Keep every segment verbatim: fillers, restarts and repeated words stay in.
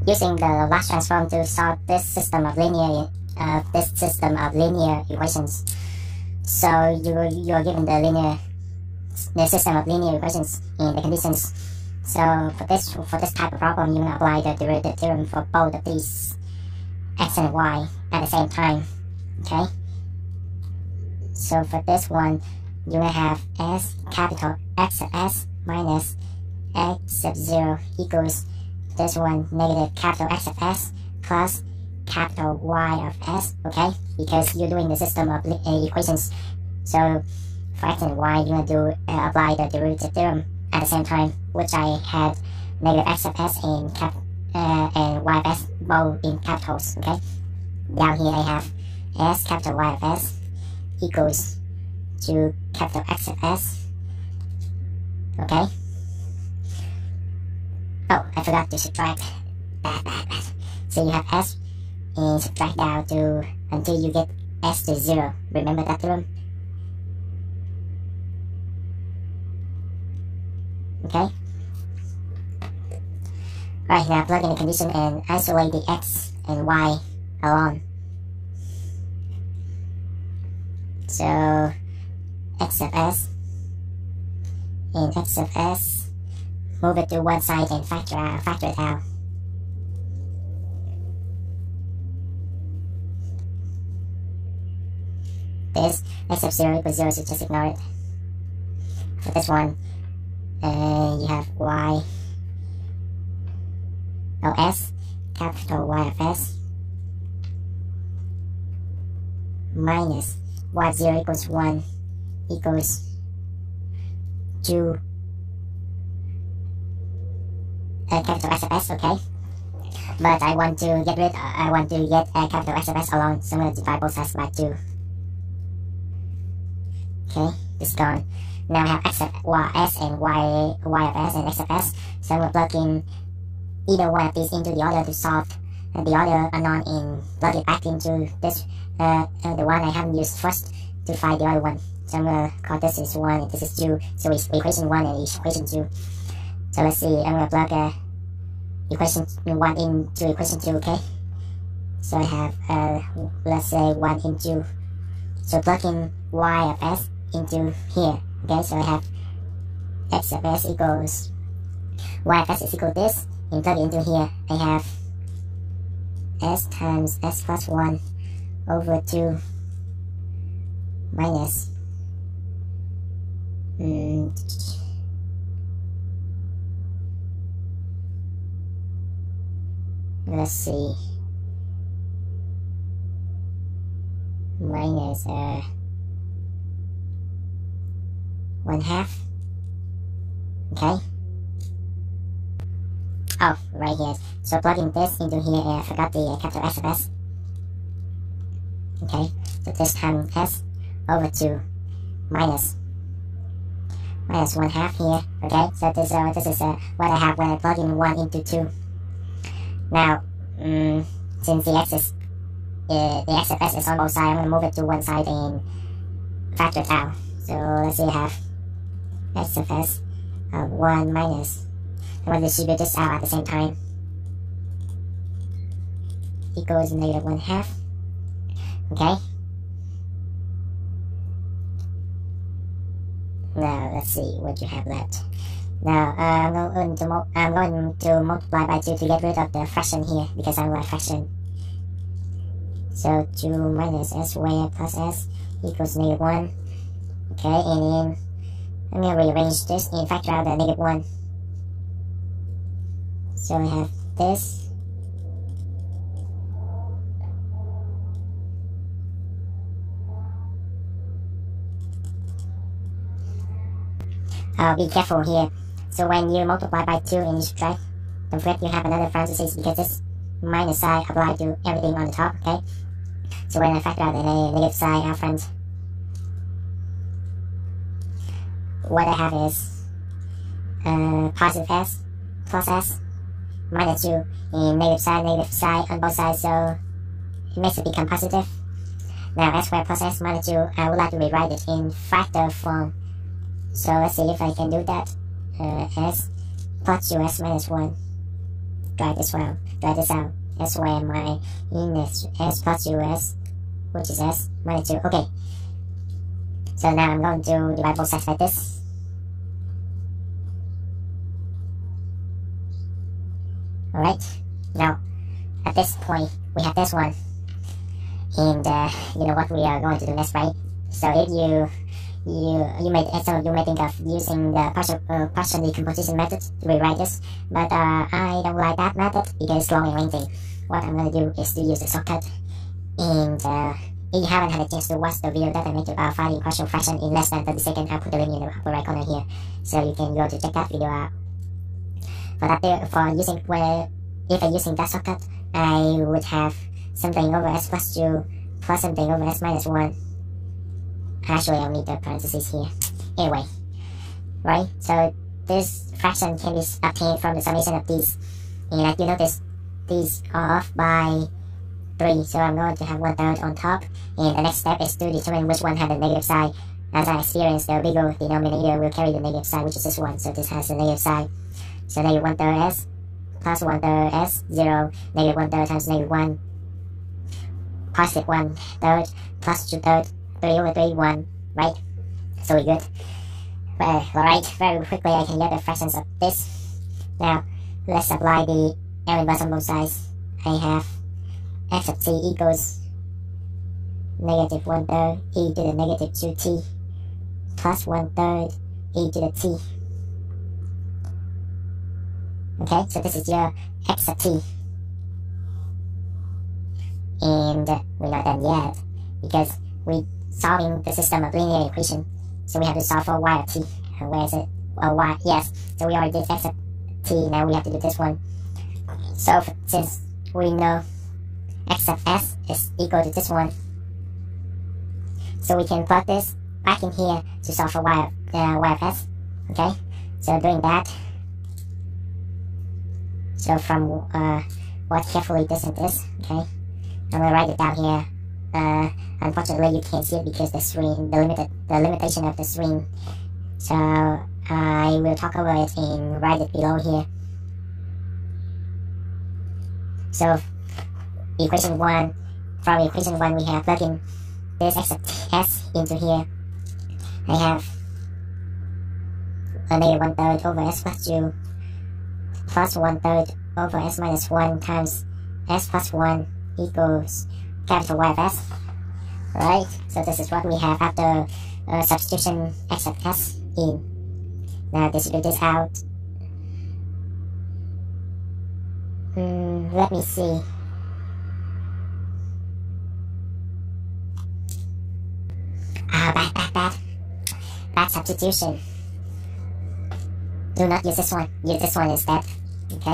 using the Laplace transform to solve this system of linear uh, this system of linear equations. So you you're given the linear the system of linear equations in the conditions. So for this for this type of problem, you will apply the derivative theorem for both of these x and y at the same time. Okay. So for this one, you will have s capital X of s minus x of zero equals this one negative capital X of s plus capital Y of s. Okay, because you're doing the system of uh, equations. So for x and y, you're gonna do uh, apply the derivative theorem at the same time, which I had negative x of s and cap uh, and y of s both in capitals. Okay, down here I have s capital Y of s equals to capital X of s. Okay. Oh, I forgot to subtract. Bad, bad, bad. So you have s and subtract out to until you get s to zero. Remember that theorem? Okay. Alright, now plug in the condition and isolate the x and y alone. So x of s and x of s, move it to one side and factor out, factor it out. This x of zero equals zero, so just ignore it. For this one, uh, you have y, oh, s, capital Y of s, minus y of zero equals one equals to uh, capital X of s, okay? But I want to get rid, uh, I want to get uh, capital X of s alone, so I'm going to divide both sides by two. Okay, this is gone. Now I have x of y, s and y, y of s and x of s, so I'm going to plug in either one of these into the other to solve uh, the other unknown and plug it back into this, uh, uh, the one I haven't used first to find the other one. So I'm going to call this is one and this is two. So it's equation one and equation two. So let's see, I'm going to plug uh, equation one into equation two, okay? So I have, uh, let's say one into, so plug in y of s into here, okay? So I have x of s equals, y of s is equal to this, and plug it into here. I have s times s plus one over two minus mm, let's see, minus uh, one half, okay? Oh, right here. So plugging this into here, uh, I forgot the uh, capital S of s. Okay, so this time s over two minus minus one half here. Okay, so this uh, this is uh, what I have when I plug in one into two. Now, um, since the x is uh, the x of s is on both sides, I'm gonna move it to one side and factor it out. So let's say I have x of s of one minus. I'm gonna distribute this out at the same time. Equals negative one half. Okay. Now let's see what you have left. Now uh, I'm going to mo I'm going to multiply by two to get rid of the fraction here because I'm a fraction. So two minus s squared plus s equals negative one. Okay, and then I'm gonna rearrange this and factor out the negative one. So I have this. Uh, be careful here. So when you multiply by two and you subtract, don't forget you have another parenthesis because this minus sign applies to everything on the top, okay? So when I factor out the negative side out front, what I have is uh, positive s plus s minus two and negative side, negative side on both sides, so it makes it become positive. Now s squared plus s minus two, I would like to rewrite it in factor form. So let's see if I can do that. Uh, s plus two s minus one drag this out, drag this out. S square my in s, s plus two s, which is s minus two. Okay. So now I'm going to divide both sides like this. Alright. Now, at this point, we have this one. And uh, you know what we are going to do next, right? So if you you you may some of you may think of using the partial uh, partial decomposition method to rewrite this, but uh, I don't like that method because it's long and lengthy. What I'm gonna do is to use the shortcut. And uh, if you haven't had a chance to watch the video that I made about finding partial fraction in less than thirty seconds, I'll put the link in the upper right corner here, so you can go to check that video out. For that, for using where if I'm using that shortcut, I would have something over s plus two plus something over s minus one. Actually, I'll need the parentheses here. Anyway, right? So this fraction can be obtained from the summation of these. And like you notice, these are off by three. So I'm going to have one third on top. And the next step is to determine which one has the negative side. As I experienced, the bigger denominator will carry the negative side, which is this one. So this has the negative side. So negative one third s plus one third s, zero, negative one third times negative one, positive one third plus two thirds, three over three, one, right? So we're good. Well, alright, very quickly I can get the fractions of this. Now, let's apply the L inverse on both sides. I have x of t equals negative one third e to the negative two t plus one third e to the t. Okay, so this is your x of t. And uh, we're not done yet because we're solving the system of linear equation. So we have to solve for y of t. Uh, where is it? Oh, y, yes. So we already did x of t, now we have to do this one. So since we know x of s is equal to this one, so we can plug this back in here to solve for y of, uh, y of s. Okay, so doing that. So from uh, what carefully distant is, okay, I'm gonna write it down here. Uh, unfortunately, you can't see it because the screen, the limited, the limitation of the screen. So I will talk over it and write it below here. So equation one, from equation one we have plug in this x of s into here. I have a negative one third over s plus two plus one third over s minus one times s plus one equals capital Y of s. Right, so this is what we have after uh, substitution x of s in. Now distribute this out. Hmm, let me see. Ah, bad, bad, bad. Bad substitution. Do not use this one. Use this one instead. Okay?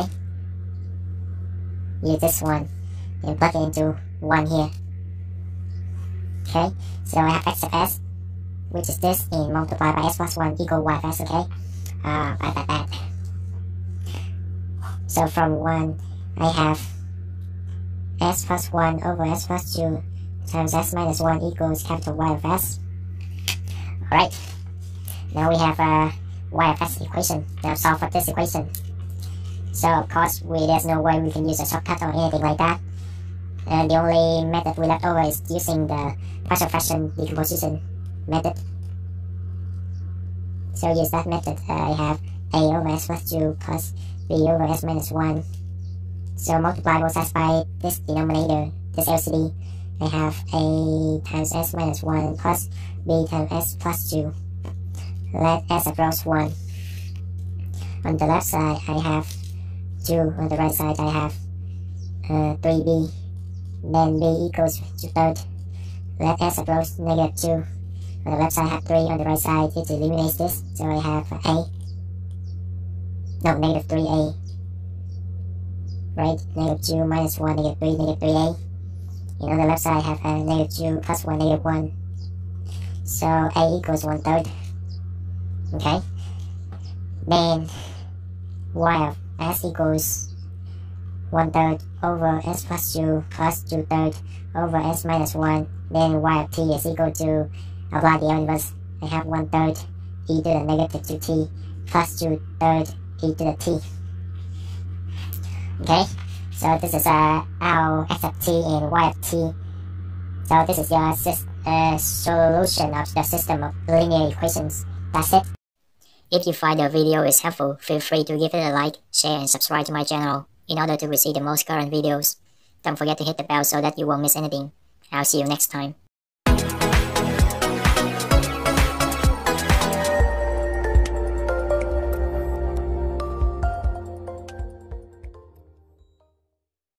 Use this one and plug it into one here. Okay? So I have x of s, which is this, and multiply by s plus one equal y of s, okay? Ah, bad, bad, bad. So from one, I have s plus one over s plus two times s minus one equals capital Y of s. Alright. Now we have a y of s equation. Now solve for this equation. So of course, we, there's no way we can use a shortcut or anything like that. And the only method we left over is using the partial fraction decomposition method. So use that method. Uh, I have a over s plus two plus b over s minus one. So multiply both sides by this denominator, this L C D. I have a times s minus one plus b times s plus two. Let s approach one. On the left side, I have two. On the right side, I have uh, three b. Then b equals two thirds. Let s approach negative two. On the left side, I have three. On the right side, it eliminates this. So I have a. No, negative three a. Right? Negative two minus one, negative three, negative three a. And on the left side, I have a negative two plus one, negative one. So a equals one third. Okay? Then y of s equals one third over s plus two plus two thirds over s minus one. Then y of t is equal to, apply the L inverse. I have one third e to the negative two t plus two thirds e to the t. Okay, so this is uh, our x of t and y of t. So this is your uh, solution of the system of linear equations. That's it. If you find the video is helpful, feel free to give it a like, share, and subscribe to my channel in order to receive the most current videos. Don't forget to hit the bell so that you won't miss anything. I'll see you next time.